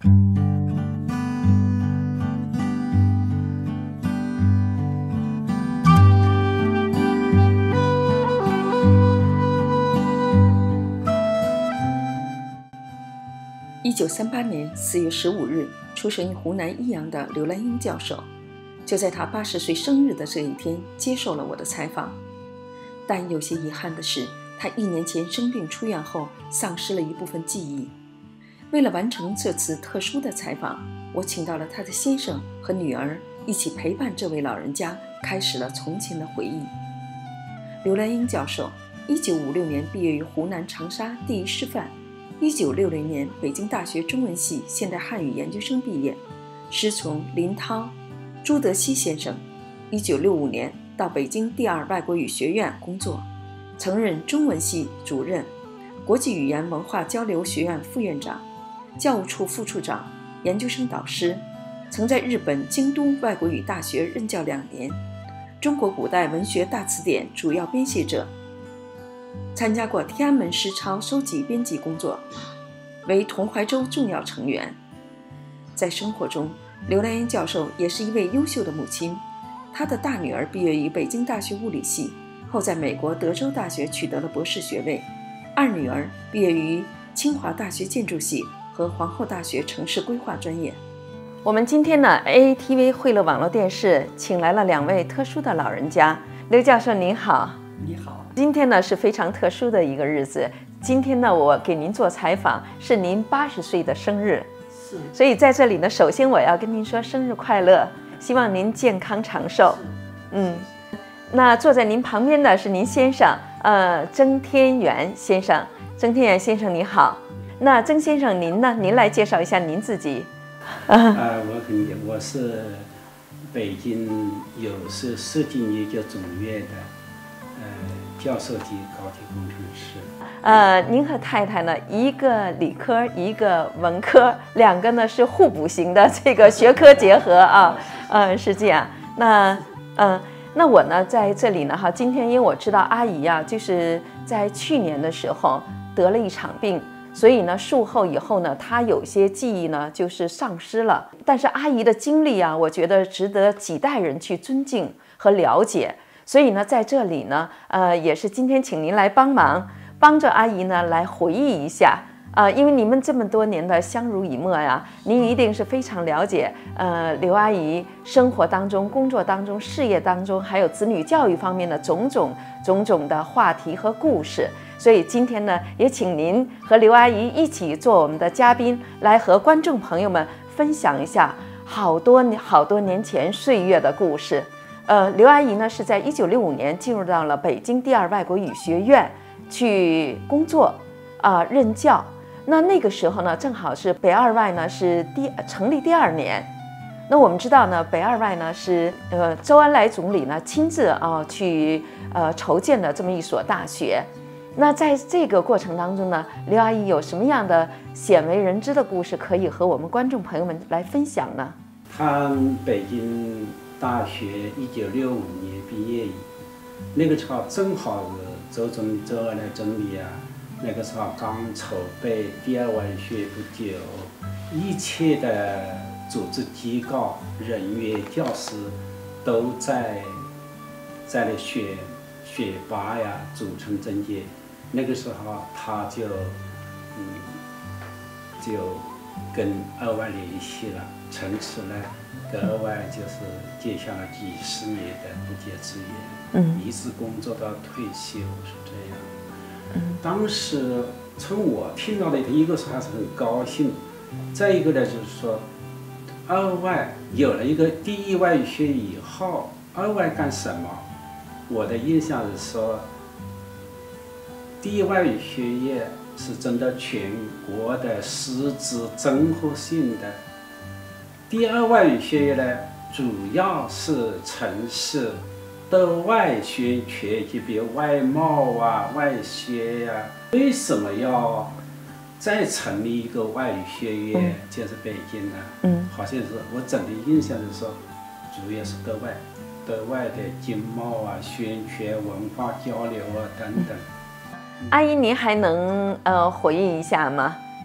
1938年4月15日，出生于湖南益阳的刘兰英教授，就在他80岁生日的这一天接受了我的采访。但有些遗憾的是，他1年前生病出院后，丧失了一部分记忆。为了完成这次特殊的采访，我请到了他的先生和女儿一起陪伴这位老人家，开始了从前的回忆。刘兰英教授1956年毕业于湖南长沙第一师范，1960年北京大学中文系现代汉语研究生毕业，师从林涛、朱德熙先生。1965年到北京第2外国语学院工作，曾任中文系主任、国际语言文化交流学院副院长、教务处副处长、研究生导师，曾在日本京都外国语大学任教2年，中国古代文学大词典主要编写者，参加过天安门诗抄收集编辑工作，为同怀州重要成员。在生活中，刘兰英教授也是一位优秀的母亲。她的大女儿毕业于北京大学物理系，后在美国德州大学取得了博士学位；二女儿毕业于清华大学建筑系和皇后大学城市规划专业。我们今天呢 ，AATV 惠乐网络电视请来了2位特殊的老人家。刘教授您好。 你好。 今天呢是非常特殊的一个日子，今天呢我给您做采访，是您80岁的生日。 是。 所以在这里呢，首先我要跟您说生日快乐，希望您健康长寿。那坐在您旁边的是您先生，曾天元先生。曾天元先生你好。那曾先生您呢？您来介绍一下您自己。 我是北京有色设计研究总院的教授级高级工程师。 您和太太呢，一个理科，一个文科，2个呢是互补型的这个学科结合啊。是这样。那我呢在这里呢今天因为我知道阿姨啊，就是在去年的时候得了一场病，所以呢术后以后呢，她有些记忆呢就是丧失了。但是阿姨的经历啊，我觉得值得几代人去尊敬和了解。所以呢，在这里呢，也是今天请您来帮忙，帮着阿姨呢来回忆一下。因为你们这么多年的相濡以沫呀，您一定是非常了解刘阿姨生活当中、工作当中、事业当中，还有子女教育方面的种种的话题和故事。所以今天呢，也请您和刘阿姨一起做我们的嘉宾，来和观众朋友们分享一下好多年前岁月的故事。刘阿姨呢是在1965年进入到了北京第2外国语学院去工作任教。那个时候呢，正好是北2外呢是成立第2年。那我们知道呢，北2外呢是周恩来总理呢亲自去筹建的这么一所大学。那在这个过程当中呢，刘阿姨有什么样的鲜为人知的故事可以和我们观众朋友们来分享呢？ 他北京大学1965年毕业，那个时候正好是周恩来总理啊，那个时候刚筹备第2外语学院不久，一切的组织机构、人员、教师都在那选拔呀，组成政界。那个时候他就跟2外联系了，从此呢，跟2外就是结下了几10年的不解之缘，一直工作到退休，是这样。当时从我听到的一个是还是很高兴，再一个呢就是说，2外有了一个第1外语学以后，2外干什么？我的印象是说，第1外语学院是针对全国的师资综合性的，第2外语学院呢，主要是从事对外宣传，就比如外贸啊、外学呀。为什么要再成立一个外语学院？就是北京呢？好像是我整体印象是说，主要是对外的经贸啊、宣传、文化交流啊等等。 阿姨，您还能回忆一下吗？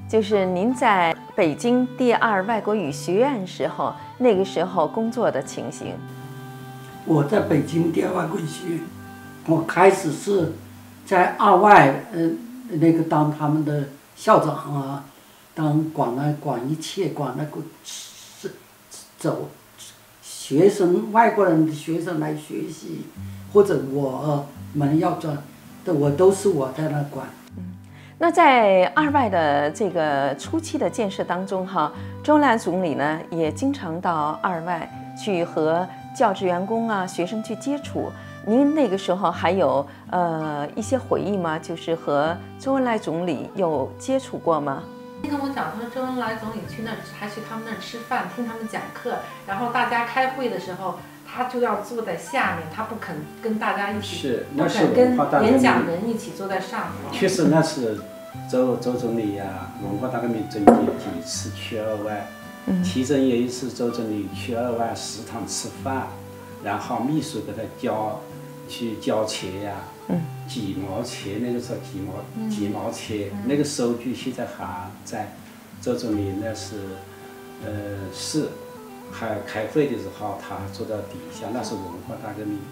就是您在北京第二外国语学院时候，那个时候工作的情形。 我在北京第二外国语学院，我开始是在二外，那个当他们的校长啊，管一切，管那个是走学生外国人的学生来学习，或者我们要转的，都是我在那管。 那在二外的这个初期的建设当中哈，周恩来总理呢也经常到二外去和教职员工啊、学生去接触。您那个时候还有一些回忆吗？就是和周恩来总理有接触过吗？ 听跟我讲，他说周恩来总理去那儿还去他们那儿吃饭，听他们讲课，然后大家开会的时候，他就要坐在下面，他不肯跟大家一起，不肯跟演讲人一起坐在上头。 确实那是周总理呀，文化大革命中间几次去二外，其中有一次周总理去二外食堂吃饭，然后秘书给他交钱呀，几毛钱，那个时候几毛钱，那个收据现在还在。周总理那是还开会的时候，他坐到底下，那是文化大革命。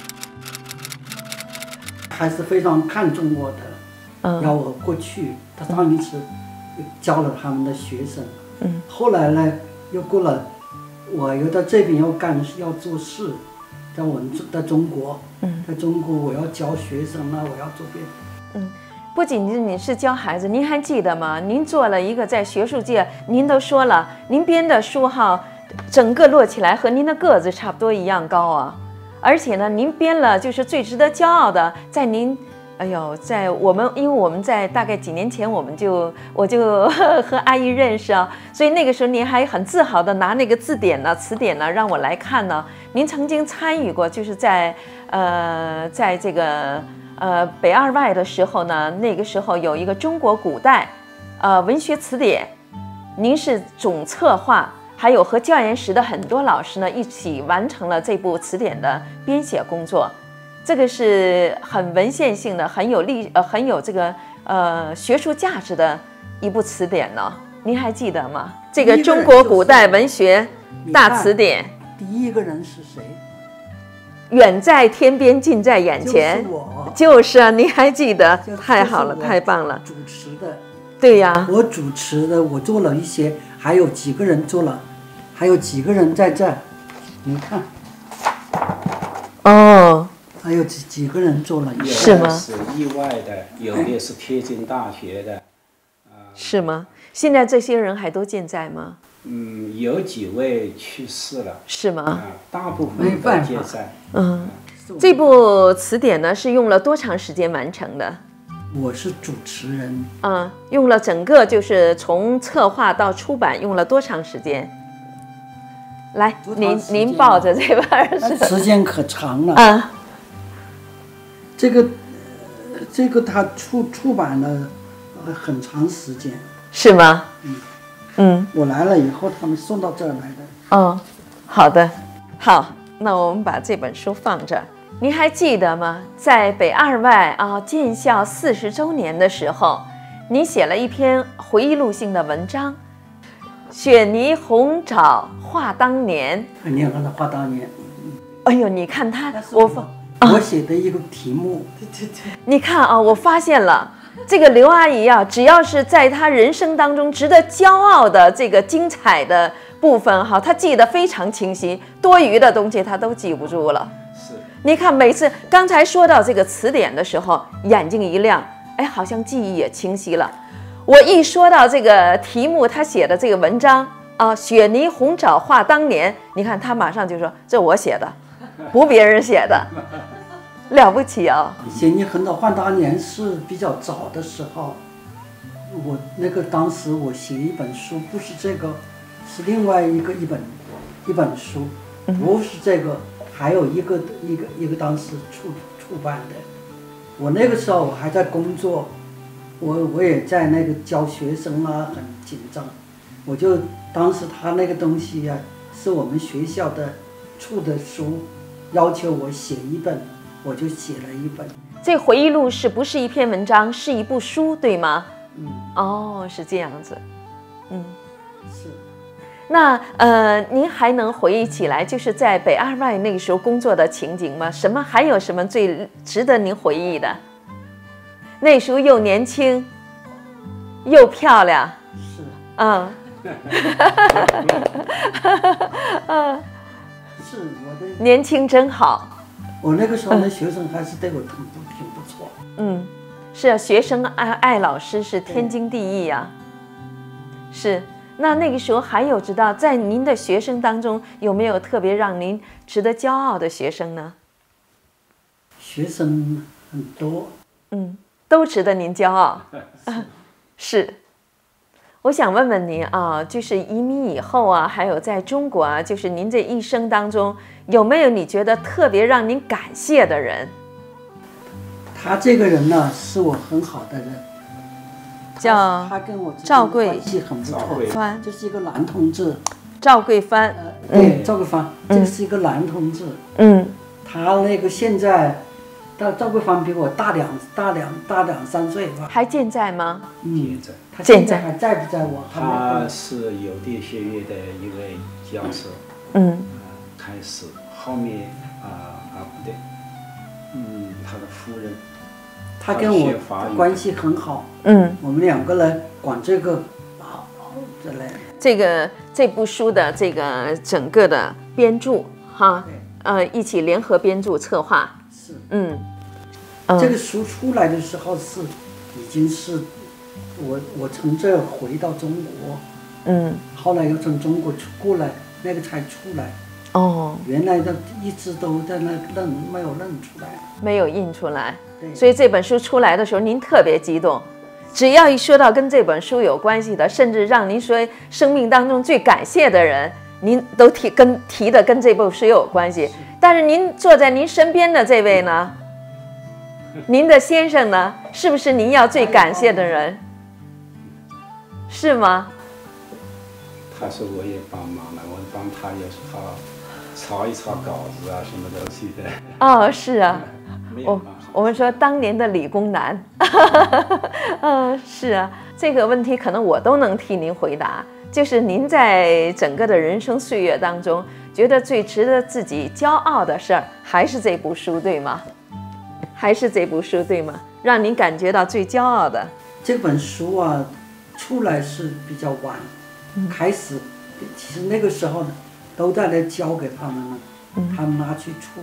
还是非常看重我的，要我过去。他上一次教了他们的学生，后来呢又过了，我又到这边要做事。在中国，在中国我要教学生了，我要做别的。 不仅仅你是教孩子，您还记得吗？您做了一个在学术界，您都说了，您编的书哈，整个摞起来和您的个子差不多一样高啊。而且呢，您编了就是最值得骄傲的，在您，在我们，因为我们在大概几年前我就和阿姨认识啊，所以那个时候您还很自豪的拿那个字典呢、词典呢让我来看呢。您曾经参与过，就是在这个北二外的时候呢，那个时候有一个中国古代文学词典，您是总策划，还有和教研室的很多老师呢一起完成了这部词典的编写工作。这个是很文献性的，很有这个学术价值的一部词典呢。您还记得吗？这个中国古代文学大词典。 第一个人是谁？ 远在天边，近在眼前。 就是我。 就是啊，您还记得？太好了，太棒了。 主持的。 对呀。 我主持的，我做了一些，还有几个人做了，还有几个人在这，你看。 哦。 还有几个人做了？ 是吗？ 是意外的，有的是天津大学的。 是吗？现在这些人还都健在吗？ 有几位去世了， 是吗？ 大部分都健在。 这部词典呢是用了多长时间完成的？ 我是主持人。 用了整个就是从策划到出版用了多长时间？来，您抱着这本时间可长了。这个他出版了很长时间。 是吗？ 我来了以后，他们送到这儿来的。 好的，好，那我们把这本书放这儿。您还记得吗？在北二外建校40周年的时候，您写了一篇回忆录性的文章，《雪泥红枣话当年》。 你看他话当年。 哎呦，你看他， 我写的一个题目。 对。你看啊，我发现了。这个刘阿姨啊，只要是在她人生当中值得骄傲的这个精彩的部分哈，她记得非常清晰，多余的东西她都记不住了。 是， 你看每次刚才说到这个词典的时候，眼睛一亮，好像记忆也清晰了。我一说到这个题目，她写的这个文章雪泥红枣话当年，你看她马上就说这我写的，不别人写的。了不起啊！ 雪泥红枣话当年是比较早的时候，我当时我写一本书，不是这个，是另外一本书，不是这个，还有一个当时出版的。我那个时候我还在工作，我也在那个教学生很紧张，我就当时他那个东西呀，是我们学校的出的书，要求我写一本。我就写了一本。 这回忆录是不是一篇文章，是一部书，对吗？ 哦，是这样子。 是。 那您还能回忆起来，就是在北二外那个时候工作的情景吗？还有什么最值得您回忆的？那时候又年轻，又漂亮。 是。是我的年轻真好。 我那个时候的学生还是对我挺不错。 是啊，学生爱老师是天经地义啊。是。那个时候还有知道，在您的学生当中有没有特别让您值得骄傲的学生呢？ 学生很多， 都值得您骄傲。是。我想问问您啊，就是移民以后啊，还有在中国啊，就是您这一生当中有没有你觉得特别让您感谢的人？ 他这个人呢，是我很好的人。 叫他跟我赵贵， 关系很不错。 帆， 这是一个男同志。 赵贵帆。 对，赵贵帆，这个是一个男同志。他那个现在，赵贵帆比我大两三岁吧。 还健在吗？ 健在。 他现在还在不在我？ 他是邮电学院的一位教授。开始，后面不对，他的夫人。 他跟我关系很好，我们两个人管这个之类的。 这部书的这个整个的编著哈，一起联合编著策划。 是，这个书出来的时候已经是我从这儿回到中国，后来又从中国过来，那个才出来。原来的一直都在那没有认出来， 没有印出来。所以这本书出来的时候，您特别激动。只要一说到跟这本书有关系的，甚至让您说生命当中最感谢的人，您都提的跟这部书有关系。但是您坐在您身边的这位呢，您的先生呢，是不是您要最感谢的人？是吗？ 他说我也帮忙了，我帮他有时候抄一抄稿子啊，什么东西的。是啊。我们说当年的理工男。是啊，这个问题可能我都能替您回答。就是您在整个的人生岁月当中，觉得最值得自己骄傲的事儿，还是这部书，对吗？还是这部书，对吗？让您感觉到最骄傲的。 这本书啊，出来是比较晚，开始，其实那个时候呢，都在那交给他们了，他们拿去出。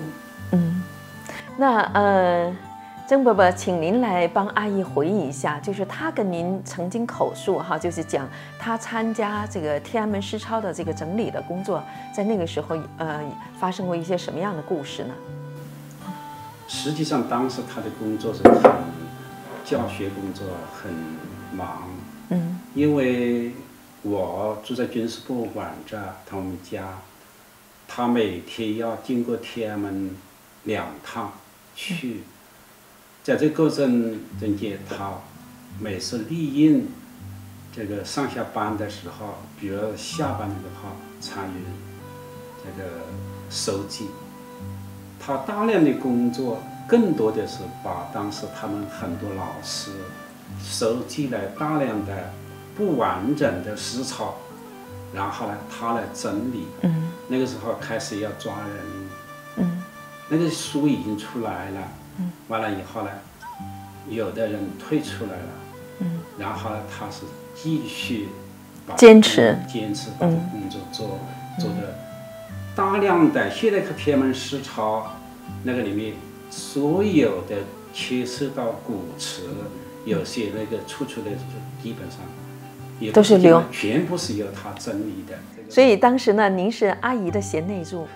那曾伯伯，请您来帮阿姨回忆一下，就是他跟您曾经口述哈，就是讲他参加这个天安门诗抄的这个整理的工作，在那个时候发生过一些什么样的故事呢？ 实际上，当时他的工作是教学工作很忙，因为我住在军事博物馆这，他们家，他每天要经过天安门2趟去。在这个过程中间，他每次利用这个上下班的时候，比如下班的时候参与这个收集。他大量的工作，更多的是把当时他们很多老师收集来大量的不完整的诗抄，然后呢，他来整理。那个时候开始要抓人。那个书已经出来了。完了以后呢，有的人退出来了，然后呢，他是继续坚持把这工作做的大量的。现在看天安门诗抄那个里面，所有的牵涉到古词，有些那个出来基本上也都是全部是由他整理的。 所以当时呢，您是阿姨的贤内助。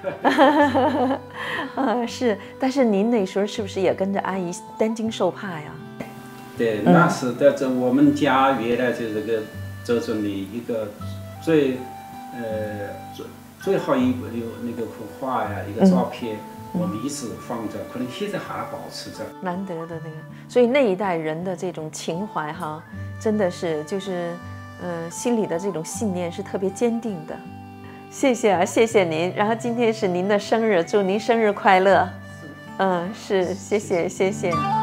是，但是您那时候是不是也跟着阿姨担惊受怕呀？ 对，那是在我们家原来就这个周总理一个最好有那个幅画呀，一个照片，我们一直放着，可能现在还保持着。 难得的那个，所以那一代人的这种情怀哈，真的是就是心里的这种信念是特别坚定的。谢谢啊，谢谢您。然后今天是您的生日，祝您生日快乐。是，谢谢。